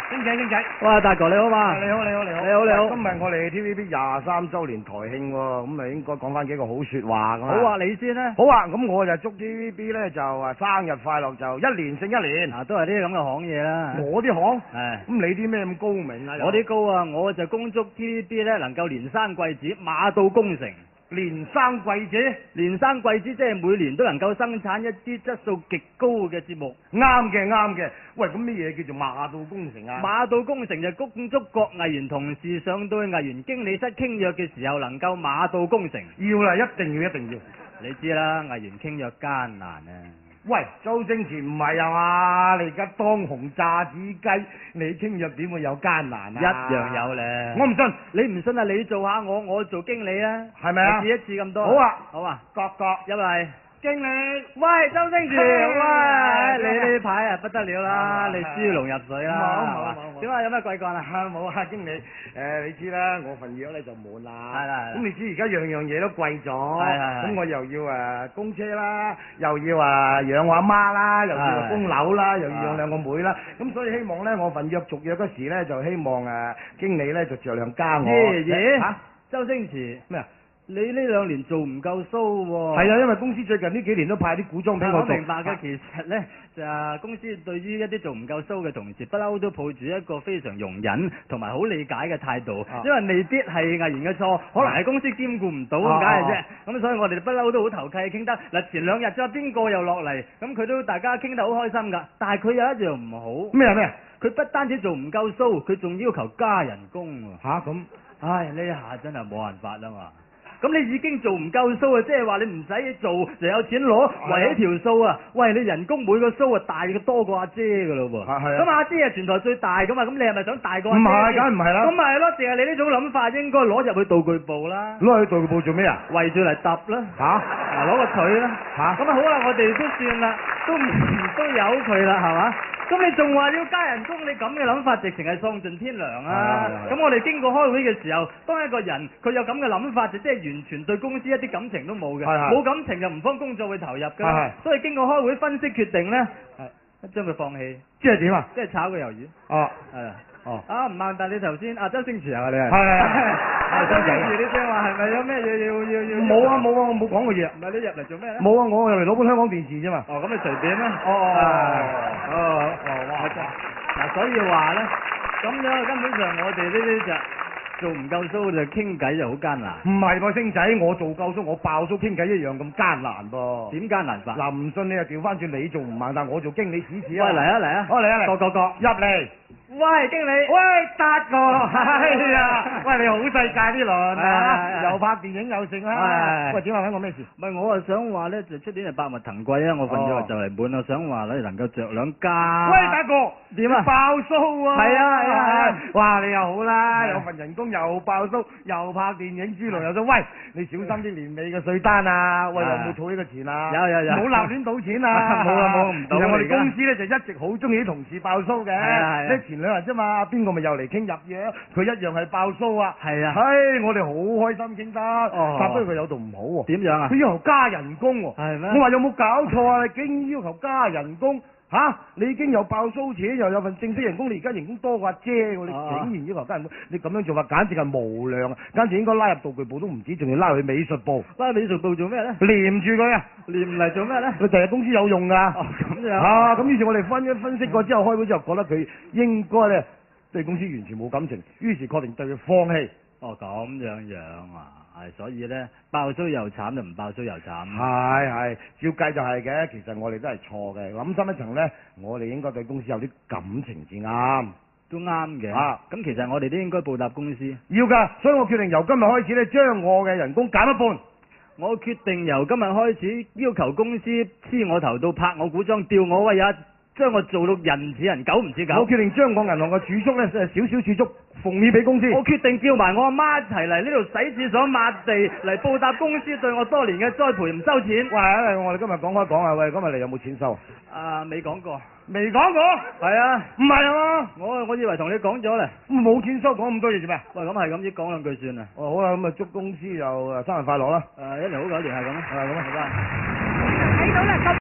傾偈傾偈。 哇，大哥你好嘛？ 你好你好你好。 你好你好。 今日我哋 TVB 23週年台慶喎，咁啊應該講翻幾個好説話㗎嘛。 好啊，你先啦。 好啊，咁我就祝 TVB 咧就生日快樂，就一年勝一年。 都係啲咁嘅行嘢啦。 我啲行。 係。 咁你啲咩咁高明啊？ 我啲高啊，我就恭祝 TVB 咧能夠連生貴子，馬到功成。 連生貴子， 連生貴子即係每年都能夠生產一啲質素極高嘅節目。 啱嘅啱嘅。喂，咁咩嘢叫做馬到功成啊？ 馬到功成就恭祝各藝員同事上到去藝員經理室傾約嘅時候能夠馬到功成。 要啦，一定要一定要。 你知啦，藝員傾約艱難啊。 喂，周星馳唔係啊嘛？你而家當紅炸子雞，你傾約點會有艱難啊？ 一樣有咧。 我唔信， 你唔信啊？你做下我做經理啊？ 係咪啊？ 試一次咁多。 好啊， 好啊， 各入嚟。 經理， 喂，周星馳，喂，你呢排啊不得了啦，你豬籠入水啦， 冇。 點啊？有咩貴幹啊？ 冇啊，經理，你知啦，我份約咧就滿啦。 係啦。 咁你知而家樣樣嘢都貴咗。 係。 咁我又要供車啦，又要養我阿媽啦，又要供樓啦，又要養兩個妹啦。咁所以希望咧，我份約續約嗰時咧，就希望經理咧就酌量加我。 嚇？周星馳咩啊？你呢2年做唔夠 show 喎。 係啊，因為公司最近呢幾年都派啲古裝俾我做。 我明白嘅，其實咧就公司對於一啲做唔夠 show 嘅同事，不嬲都抱住一個非常容忍同埋好理解嘅態度，因為未必係藝員嘅錯，可能係公司兼顧唔到咁解嘅啫。咁所以我哋不嬲都好投契傾得。嗱，前2日咗邊個又落嚟，咁佢都大家傾得好開心㗎。但係佢有一樣唔好。 咩啊咩啊？ 佢不單止做唔夠 show，佢仲要求加人工喎。 嚇咁？ 唉，呢下真係冇辦法啦嘛。咁你已經做唔夠 show 啊，即係話你唔使做就有錢攞，圍起條數啊！喂，你人工每個 show 啊大多過阿姐㗎咯喎。 係咁阿姐係全台最大㗎嘛，咁你係咪想大過阿姐？ 唔係，梗係唔係啦。 咁咪係咯，淨係你呢種諗法應該攞入去道具部啦。 攞去道具部做咩啊？ 圍住嚟揼啦。 嚇？ 攞個錘啦。嚇？咁啊好啦，我哋都算啦，都由佢啦，係嘛？咁你仲話要加人工？你咁嘅諗法，直情係喪盡天良啊！咁我哋經過開會嘅時候，當一個人佢有咁嘅諗法，就即係完全對公司一啲感情都冇嘅，冇感情就唔幫工作去投入㗎。所以經過開會分析決定咧，將佢放棄。 即係點啊？ 即係炒個魷魚。 哦。 係啊。 哦。 唔係，但你頭先周星馳啊，你係。 係。 周星馳，你正話係咪有咩嘢要？ 冇啊，我冇講過嘢。 唔係你入嚟做咩咧？ 冇啊，我入嚟攞本香港電視啫嘛。 咁你隨便啦。 哇！ 嗱，所以話咧，咁樣根本上我哋呢啲就做唔夠 show 就傾偈就好艱難。 唔係喎，星仔，我做夠 show，我爆 show 傾偈一樣咁艱難噃。 點艱難法？ 嗱，唔信你又調翻轉，你做唔慢，但我做經理試試啊。 喂，嚟啊嚟啊！ 嚟啊嚟！ 各入嚟。 喂，經理。 喂，達哥，係啊！喂，你好世界呢輪啊！又拍電影又剩啦。喂，點解揾我咩事？ 唔係，我係想話咧，就出年係百物騰貴啊！我份約就嚟滿，我想話你能夠酌量加。 喂，達哥， 點啊？ 爆 show 啊！ 係啊！ 哇，你又好啦，有份人工又爆 show，又拍電影豬籠又咗。喂，你小心啲年尾嘅稅單啊！喂，有冇儲呢個錢啊？ 有。 唔好立亂賭錢啊！ 冇啊，唔賭。 其實我哋公司咧就一直好中意啲同事爆 show 嘅。即前2日啫嘛，邊個咪又嚟傾入約？佢一樣係爆 show 啊！ 係啊！ 我哋好開心傾得。但不過佢有度唔好喎。 點樣啊？ 佢要求加人工喎。 係咩？ 我話有冇搞錯啊？你竟然要求加人工？你已經有爆 show 錢，又有份正式人工，你而家人工多過阿姐喎，你竟然要求加人工？你咁樣做法簡直係無良啊！簡直應該拉入道具部都唔止，仲要拉去美術部。 拉美術部做咩咧？ 黏住佢啊！ 黏嚟做咩咧？ 佢第日公司有用㗎。 咁樣。 咁於是我哋分析過之後，開會之後覺得佢應該咧對公司完全冇感情，於是確定對佢放棄。 咁樣啊，所以咧爆 show又慘就唔爆 show又慘。 係，照計就係嘅，其實我哋都係錯嘅。諗深一層咧，我哋應該對公司有啲感情至啱。 都啱嘅。咁其實我哋都應該報答公司。 要㗎，所以我決定由今日開始咧，將我嘅人工減一半。 我決定由今日開始要求公司黐我頭到拍我鼓裝，吊我威也將我做到人似人，狗唔似狗。我決定將我銀行嘅儲蓄咧，少少儲蓄奉獻俾公司。 我決定叫埋我阿媽一齊嚟呢度洗廁所抹地，嚟報答公司對我多年嘅栽培，唔收錢。 喂，我哋今日講開講啊，喂，今日你有冇錢收？ 未講過。 未講過？係啊。唔係啊嘛？我以為同你講咗咧。冇錢收，講咁多嘢做咩？喂，咁係咁先講兩句算啦。好啦，咁啊祝公司又生日快樂啦。一年好久一年係咁啦。係咁啦，好啦。睇到啦。